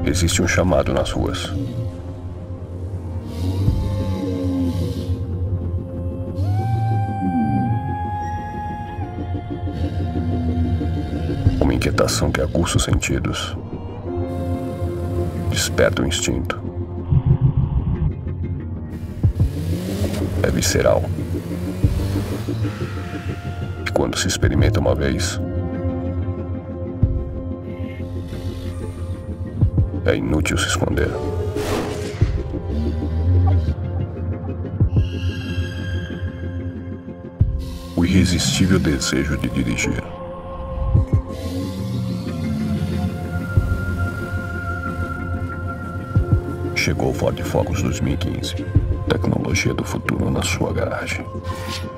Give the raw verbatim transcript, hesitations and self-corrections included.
Existe um chamado nas ruas. Uma inquietação que aguça os sentidos. Desperta o instinto. É visceral. E quando se experimenta uma vez, é inútil se esconder. O irresistível desejo de dirigir. Chegou o Ford Focus dois mil e quinze. Tecnologia do futuro na sua garagem.